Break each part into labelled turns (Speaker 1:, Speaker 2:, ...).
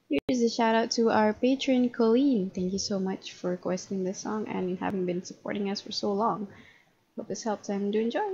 Speaker 1: Here's a shout out to our patron Colleen. Thank you so much for requesting this song and having been supporting us for so long. Hope this helps and do enjoy.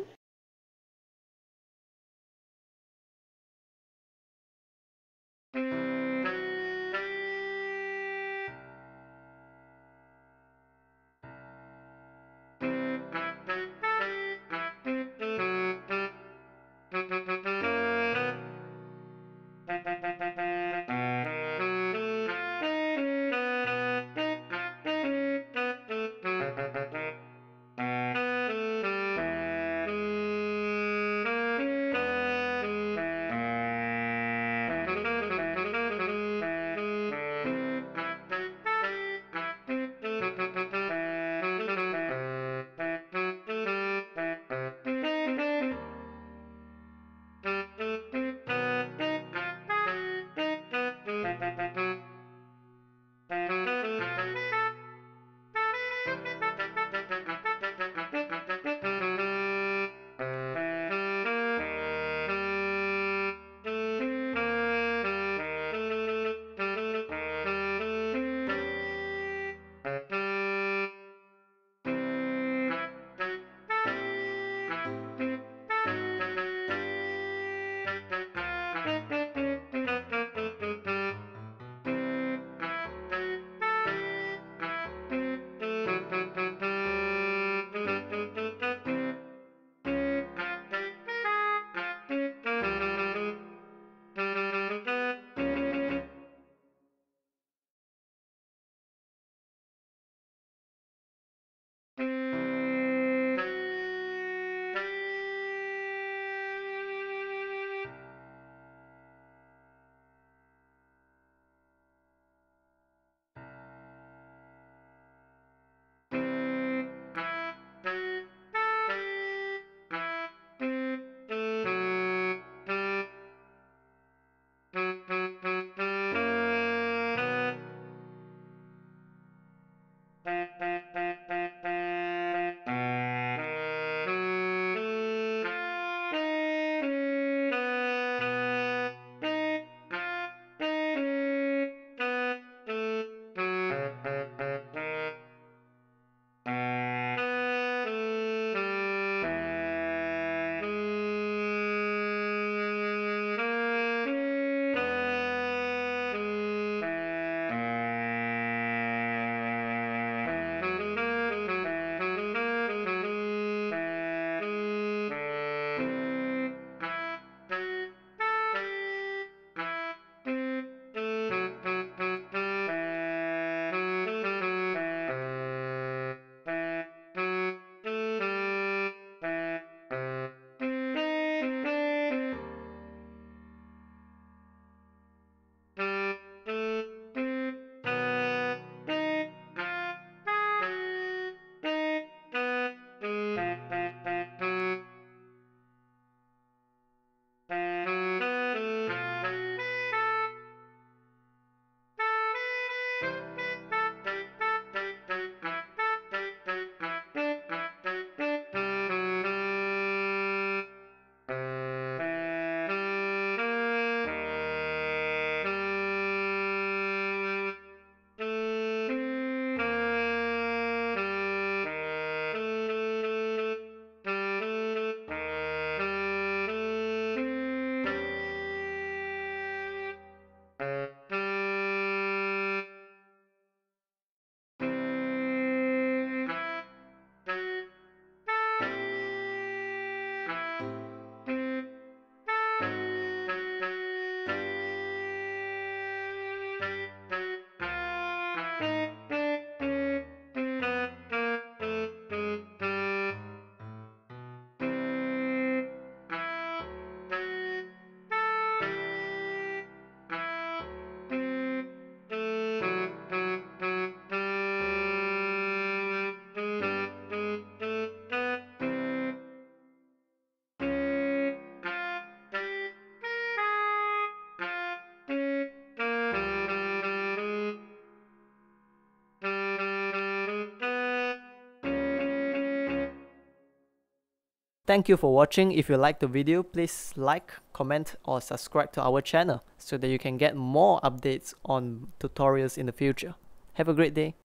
Speaker 2: Thank you for watching. If you liked the video, please like, comment or subscribe to our channel so that you can get more updates on tutorials in the future. Have a great day.